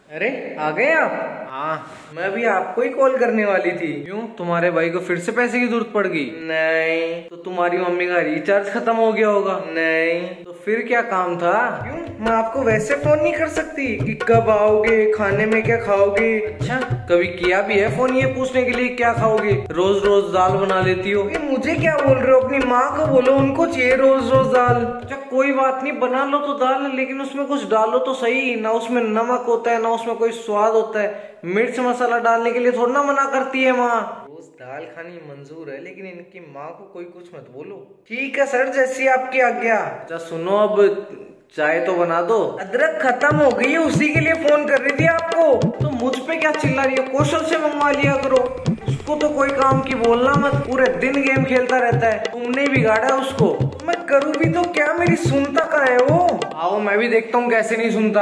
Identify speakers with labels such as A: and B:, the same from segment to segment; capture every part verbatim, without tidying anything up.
A: अरे आ गए आप? हाँ, मैं भी आपको ही कॉल करने वाली थी। क्यों, तुम्हारे भाई को फिर से पैसे की जरूरत पड़ गई? नहीं। तो तुम्हारी मम्मी का रिचार्ज खत्म हो गया होगा? नहीं। तो फिर क्या काम था? क्यों, मैं आपको वैसे फोन नहीं कर सकती कि कब आओगे, खाने में क्या खाओगे? अच्छा, कभी किया भी है फोन ये पूछने के लिए क्या खाओगे? रोज रोज दाल बना लेती हो। ये मुझे क्या बोल रहे हो? अपनी माँ को बोलो, उनको चाहिए रोज रोज दाल। अच्छा कोई बात नहीं, बना लो तो दाल, लेकिन उसमें कुछ डालो तो सही। ना उसमें नमक होता है, ना उसमें कोई स्वाद होता है। मिर्च मसाला डालने के लिए थोड़ा ना मना करती है माँ। रोज दाल खानी मंजूर है, लेकिन इनकी माँ को कोई कुछ मत बोलो। ठीक है सर, जैसी आपकी आज्ञा। अच्छा सुनो, अब चाय तो बना दो। अदरक खत्म हो गई है, उसी के लिए फोन कर रही थी आपको। तो मुझ पे क्या चिल्ला रही है? कौशल से मंगवा लिया करो। उसको तो कोई काम की बोलना मत, पूरे दिन गेम खेलता रहता है। तुमने बिगाड़ा उसको। मैं करूँ भी तो क्या, मेरी सुनता कहाँ है वो? आओ मैं भी देखता हूँ कैसे नहीं सुनता।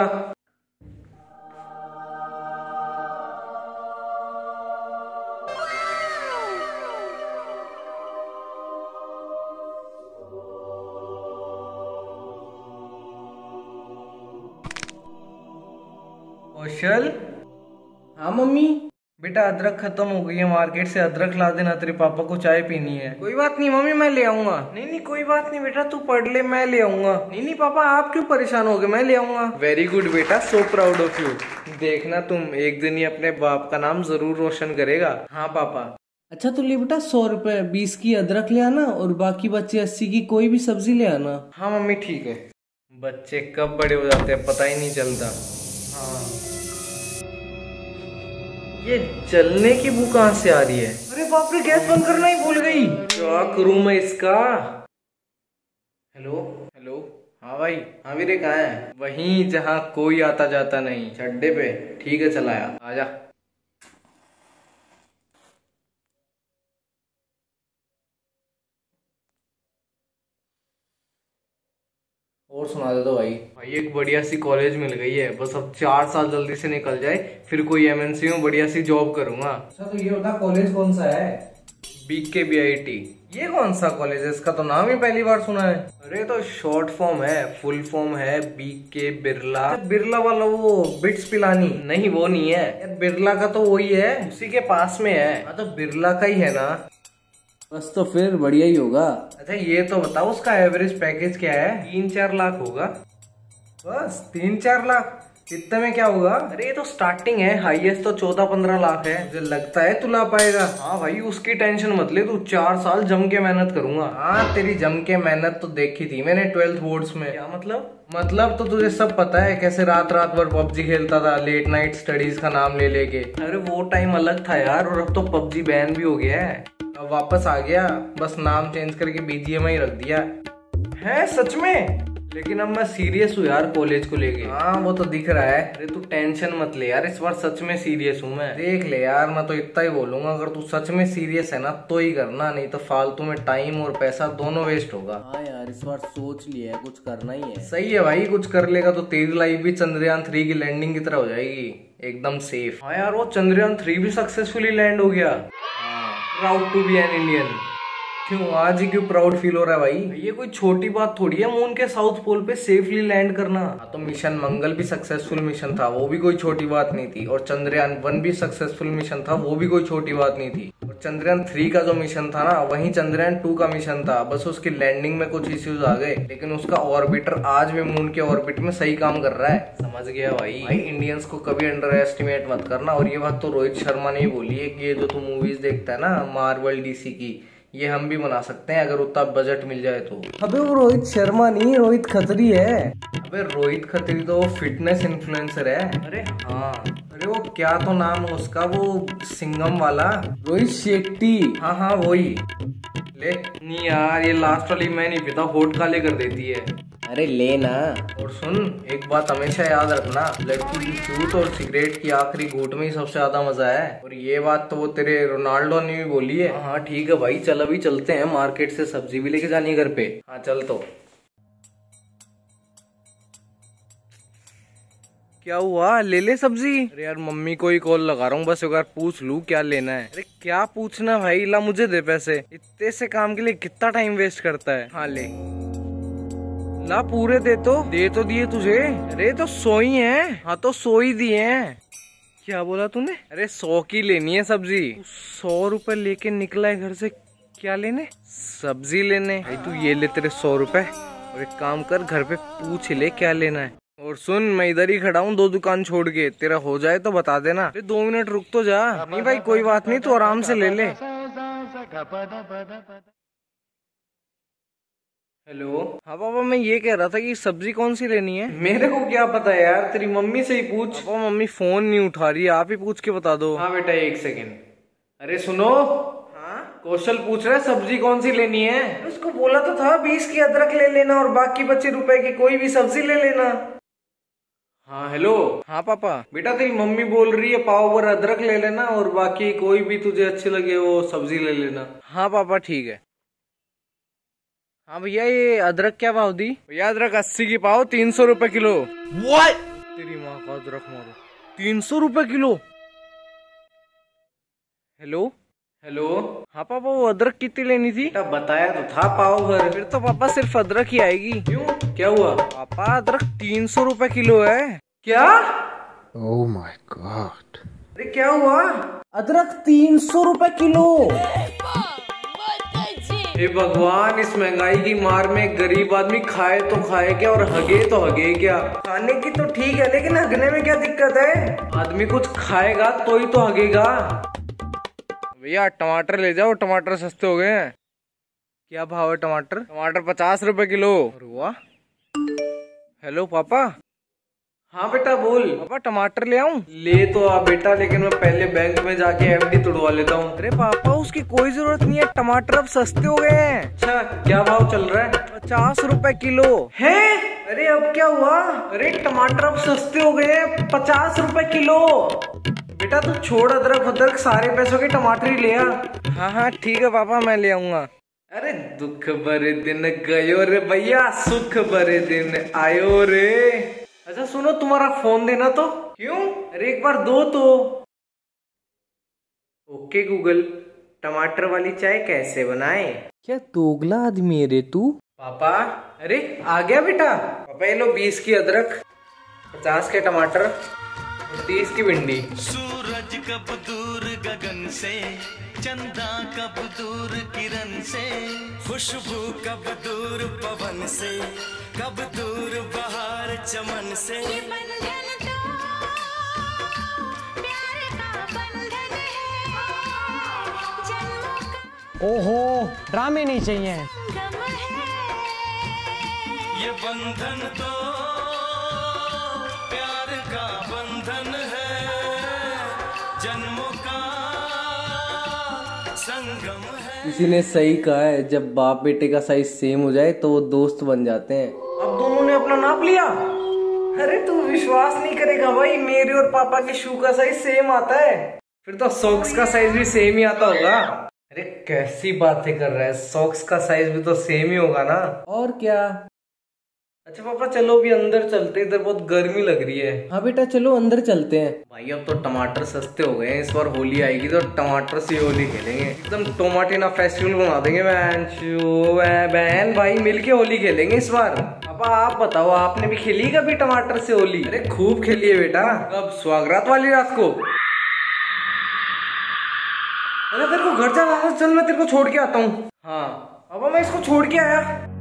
A: कौशल। हाँ मम्मी। बेटा अदरक खत्म हो गई है, मार्केट से अदरक ला देना, तेरे पापा को चाय पीनी है। कोई बात नहीं मम्मी, मैं ले आऊंगा। नहीं नहीं कोई बात नहीं बेटा, तू पढ़ ले, मैं ले आऊंगा। नहीं नहीं पापा, आप क्यों परेशान हो गए, मैं ले आऊंगा। वेरी गुड बेटा, सो प्राउड ऑफ यू। देखना तुम एक दिन ही अपने बाप का नाम जरूर रोशन करेगा। हाँ पापा। अच्छा तो ले बेटा, सौ रुपए बीस की अदरक ले आना और बाकी बच्चे अस्सी की कोई भी सब्जी ले आना। हाँ मम्मी ठीक है। बच्चे कब बड़े हो जाते हैं पता ही नहीं चलता। हाँ, ये जलने की बू कहाँ से आ रही है? अरे बाप रे, गैस बंद करना ही भूल गई। क्या करूं मैं इसका? Hello hello. हाँ भाई। हाँ वीरे कहाँ है? वहीं जहाँ कोई आता जाता नहीं, चड्डे पे। ठीक है चलाया, आजा। और सुना दे दो भाई। भाई एक बढ़िया सी कॉलेज मिल गई है, बस अब चार साल जल्दी से निकल जाए, फिर कोई एमएनसी में बढ़िया सी जॉब करूंगा। अच्छा तो ये बता कॉलेज कौन सा है? BK B I T. ये कौन सा कॉलेज है? इसका तो नाम ही पहली बार सुना है। अरे तो शॉर्ट फॉर्म है, फुल फॉर्म है बीके बिरला। बिरला वाला वो बिट्स पिलानी? नहीं वो नहीं है यार, बिरला का तो वही है, उसी के पास में है। हाँ तो बिरला का ही है ना? बस तो फिर बढ़िया ही होगा। अच्छा ये तो बताओ उसका एवरेज पैकेज क्या है? तीन चार लाख होगा। बस तीन चार लाख? इतने में क्या होगा? अरे ये तो स्टार्टिंग है, हाईएस्ट तो चौदह पंद्रह लाख है। मुझे लगता है तू ला पाएगा। हाँ भाई उसकी टेंशन मत ले, तू चार साल जम के मेहनत करूंगा। हाँ तेरी जम के मेहनत तो देखी थी मैंने ट्वेल्थ बोर्ड्स में। क्या मतलब? मतलब तो तुझे सब पता है, कैसे रात रात भर पबजी खेलता था, लेट नाइट स्टडीज का नाम ले लेके। अरे वो टाइम अलग था यार, और अब तो पबजी बैन भी हो गया है। अब वापस आ गया, बस नाम चेंज करके बीजीएमआई रख दिया है। सच में? लेकिन अब मैं सीरियस हूँ यार कॉलेज को लेके। हाँ वो तो दिख रहा है। अरे तू टेंशन मत ले यार, इस बार सच में सीरियस हूँ मैं। देख ले यार, मैं तो इतना ही बोलूंगा, अगर तू सच में सीरियस है ना तो ही करना, नहीं तो फालतू में टाइम और पैसा दोनों वेस्ट होगा। हाँ यार इस बार सोच लिया है, कुछ करना ही है। सही है भाई, कुछ कर लेगा तो तेरी लाइफ भी चंद्रयान थ्री की लैंडिंग की तरह हो जाएगी, एकदम सेफ। हाँ यार वो चंद्रयान थ्री भी सक्सेसफुली लैंड हो गया। Proud to be an Indian. क्यों आज ही क्यों प्राउड फील हो रहा है भाई? ये कोई छोटी बात थोड़ी है मून के साउथ पोल पे सेफली लैंड करना। हाँ तो मिशन मंगल भी सक्सेसफुल मिशन था, वो भी कोई छोटी बात नहीं थी। और चंद्रयान वन भी सक्सेसफुल मिशन था, वो भी कोई छोटी बात नहीं थी। और चंद्रयान थ्री का जो मिशन था ना, वही चंद्रयान टू का मिशन था, बस उसकी लैंडिंग में कुछ इश्यूज आ गए, लेकिन उसका ऑर्बिटर आज भी मून के ऑर्बिट में सही काम कर रहा है। समझ गया भाई? भाई इंडियंस को कभी अंडर एस्टिमेट मत करना। और ये बात तो रोहित शर्मा ने ही बोली है कि ये जो तू मूवीज देखता है ना मार्वल डीसी की, ये हम भी बना सकते हैं अगर उतना बजट मिल जाए तो। अबे वो रोहित शर्मा नहीं, रोहित खत्री है। अबे रोहित खत्री तो फिटनेस इन्फ्लुएंसर है। अरे हाँ, अरे वो क्या तो नाम है उसका, वो सिंघम वाला, रोहित शेट्टी। हाँ हाँ वही। ले नहीं यार, ये लास्ट वाली मैं नहीं पीता, होठ काले कर देती है। अरे लेना। और सुन एक बात हमेशा याद रखना, लड़की की चूत और सिगरेट की आखिरी घूंट में ही सबसे ज्यादा मजा है। और ये बात तो वो तेरे रोनाल्डो ने भी बोली है। हाँ ठीक है भाई, चल अभी चलते हैं, मार्केट से सब्जी भी लेके जानी है घर पे। हाँ चल। तो क्या हुआ, ले ले सब्जी? अरे यार मम्मी को ही कॉल लगा रहा हूँ, बस एक बार पूछ लूँ क्या लेना है। अरे क्या पूछना भाई, ला मुझे दे पैसे। इतने से काम के लिए कितना टाइम वेस्ट करता है। हाँ ले ला पूरे दे तो दे तो दिए तुझे। अरे तो सौ ही है। हाँ तो सौ ही दिए हैं। क्या बोला तूने? अरे सौ की लेनी है सब्जी। सौ रुपए लेके निकला है घर से, क्या लेने? सब्जी लेने। भाई तू ये ले तेरे सौ रुपए, और एक काम कर घर पे पूछ ले क्या लेना है। और सुन, मैं इधर ही खड़ा हूँ दो दुकान छोड़ के, तेरा हो जाए तो बता देना। अरे दो मिनट रुक तो जा। नहीं भाई कोई बात नहीं, तू आराम से ले ले। हेलो। हाँ पापा, मैं ये कह रहा था कि सब्जी कौन सी लेनी है। मेरे को क्या पता यार, तेरी मम्मी से ही पूछ। पापा मम्मी फोन नहीं उठा रही है, आप ही पूछ के बता दो। हाँ बेटा एक सेकेंड। अरे सुनो। हाँ कौशल पूछ रहा है सब्जी कौन सी लेनी है। उसको बोला तो था बीस की अदरक ले लेना और बाकी बचे रुपए की कोई भी सब्जी ले लेना। हाँ हेलो। हाँ पापा। बेटा तेरी मम्मी बोल रही है पाव भर अदरक ले लेना और बाकी कोई भी तुझे अच्छी लगे वो सब्जी ले लेना। हाँ पापा ठीक है। हाँ भैया ये अदरक क्या भाव दी? भैया अदरक अस्सी की पाव, तीन सौ रुपए किलो। What? तेरी माँ का अदरक मारो, तीन सौ रुपए किलो। Hello hello. हाँ पापा वो अदरक कितनी लेनी थी? बताया तो था पाव भर। फिर तो पापा सिर्फ अदरक ही आएगी। क्यों, क्या हुआ? पापा अदरक तीन सौ रुपए किलो है। क्या? Oh my God. अरे क्या हुआ? अदरक तीन सौ रुपए किलो। हे भगवान, इस महंगाई की मार में गरीब आदमी खाए तो खाए क्या और हगे तो हगे क्या। खाने की तो ठीक है लेकिन हगने में क्या दिक्कत है? आदमी कुछ खाएगा तो ही तो हगेगा। भैया टमाटर ले जाओ, टमाटर सस्ते हो गए हैं। क्या भाव है टमाटर? टमाटर पचास रुपए किलो। वाह। हेलो पापा। हाँ बेटा बोल। पापा टमाटर ले आऊं? ले तो आ बेटा, लेकिन मैं पहले बैंक में जाके एफडी तुड़वा लेता हूँ। अरे पापा उसकी कोई जरूरत नहीं है, टमाटर अब सस्ते हो गए हैं। अच्छा क्या भाव चल रहा है? पचास रुपए किलो है। अरे अब क्या हुआ? अरे टमाटर अब सस्ते हो गए हैं, पचास रुपए किलो। बेटा तू छोड़ अदरक अदरक, सारे पैसों के टमाटर ही ले आ। हाँ हाँ ठीक है पापा, मैं ले आऊंगा। अरे दुख भरे दिन गयो रे भैया, सुख भरे दिन आयो रे। अच्छा सुनो, तुम्हारा फोन देना तो। क्यों? अरे एक बार दो तो। ओके गूगल, टमाटर वाली चाय कैसे बनाए? क्या दोगला आदमी है रे तू। पापा अरे आ गया बेटा। पापा ये लो बीस की अदरक, पचास के टमाटर और तीस की भिंडी। सूरज कब दूर गगन से, चंदा कब दूर किरण से, खुशबू कब दूर पवन से, कब दूर बहार चमन से। ये बंधन तो प्यार का बंधन है, जन्मों का। ओहो ड्रामे नहीं चाहिए। ये बंधन तो प्यार का बंधन है, जन्मों का संगम है। किसी ने सही कहा है, जब बाप बेटे का साइज सेम हो जाए तो वो दोस्त बन जाते हैं। अब दोनों ने अपना नाप लिया। अरे तू विश्वास नहीं करेगा भाई, मेरे और पापा के शू का साइज सेम आता है। फिर तो सॉक्स का साइज भी सेम ही आता होगा। अरे कैसी बातें कर रहा है, सॉक्स का साइज भी तो सेम ही होगा ना। और क्या। अच्छा पापा चलो अभी अंदर चलते, इधर बहुत गर्मी लग रही है। हाँ बेटा चलो अंदर चलते हैं। भाई अब तो टमाटर सस्ते हो गए हैं, इस बार होली आएगी तो टमाटर से होली खेलेंगे, एकदम टोमाटिना फेस्टिवल बना देंगे। बहन बहन भाई मिलके होली खेलेंगे इस बार। पापा आप बताओ, आपने भी खेली कभी टमाटर से होली? अरे खूब खेली है बेटा। अब स्वागरात वाली रात को। अरे तेरे को घर जाना, चल मैं तेरे को छोड़ के आता हूँ। हाँ पापा मैं इसको छोड़ के आया।